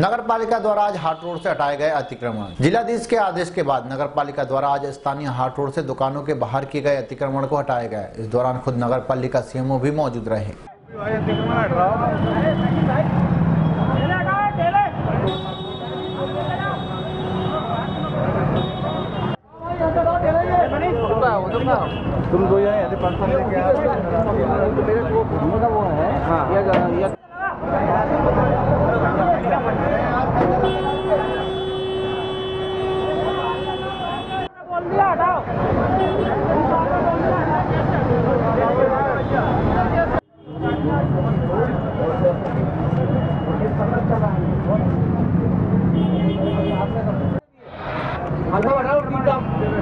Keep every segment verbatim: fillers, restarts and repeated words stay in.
नगर पालिका द्वारा आज हाट रोड से हटाए गए अतिक्रमण। जिलाधीश के आदेश के बाद नगर पालिका द्वारा आज स्थानीय हाट रोड से दुकानों के बाहर किए गए अतिक्रमण को हटाया गया। इस दौरान खुद नगर पालिका सीएमओ भी मौजूद रहे। तुम दो यहाँ पर्सन लेके आ मेरे को घूमने का वो है। हाँ ये ये बोल दिया हटाओ। मतलब हटाओ टीका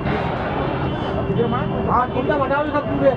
हाँ टीका हटाओ सब पूरे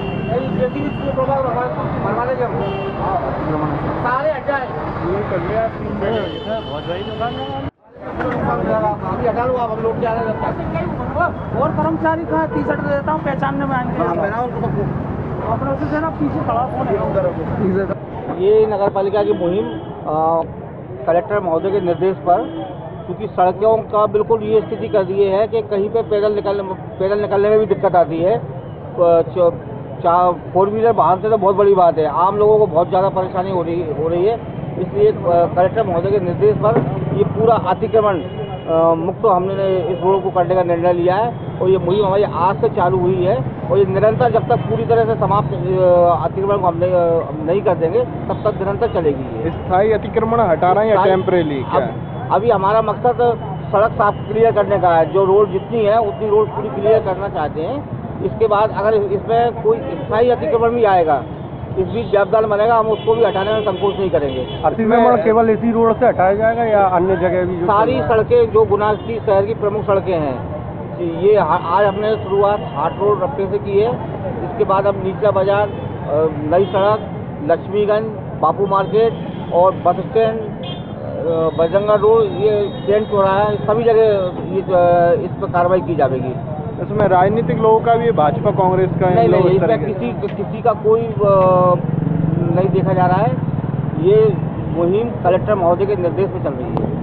बनवा देंगे हम सारे हट जाए। ये कर लिया बहुत बड़ी दुकान अभी हटा लो आप हम लोग जा रहे हैं। और कर्मचारी का टी शर्ट देता हूँ पहचानने में आएंगे अपने से ना पीछे खड़ा कौन है। ये नगर पालिका की मुहिम कलेक्टर महोदय के निर्देश पर, क्योंकि सड़कों का बिल्कुल ये स्थिति कर दी है कि कहीं पे पैदल निकलने पैदल निकलने में भी दिक्कत आती है। चार फोर व्हीलर वाहन से तो बहुत बड़ी बात है, आम लोगों को बहुत ज़्यादा परेशानी हो रही हो रही है। इसलिए कलेक्टर महोदय के निर्देश पर ये पूरा अतिक्रमण मुक्त तो हमने इस रोड को करने का निर्णय लिया है और ये मुहिम हमारी आज से चालू हुई है और ये निरंतर जब तक पूरी तरह से समाप्त अतिक्रमण को हम नहीं, नहीं कर देंगे तब तक निरंतर चलेगी। स्थायी अतिक्रमण हटा रहे हैं या टेम्परेरी? अभी हमारा मकसद सड़क साफ क्लियर करने का है। जो रोड जितनी है उतनी रोड पूरी क्लियर करना चाहते हैं। इसके बाद अगर इसमें कोई स्थायी अतिक्रमण भी आएगा, इस बीच जवाबदार बनेगा, हम उसको भी हटाने में संकोच नहीं करेंगे। अतिक्रमण केवल इसी रोड से हटाया जाएगा या अन्य जगह भी? सारी सड़कें जो गुनासी शहर की प्रमुख सड़कें हैं, ये आज हमने शुरुआत हाट रोड रफ्ते से की है। इसके बाद अब नीचा बाजार, नई सड़क, लक्ष्मीगंज, बापू मार्केट और बस स्टैंड, बजरंगा रोड, ये ट्रेन चौराहा, सभी जगह इस पर कार्रवाई की जाएगी। इसमें राजनीतिक लोगों का भी, भाजपा कांग्रेस का नहीं नहीं इसमें किसी किसी का कोई नहीं देखा जा रहा है। ये मुहिम कलेक्टर महोदय के निर्देश में चल रही है।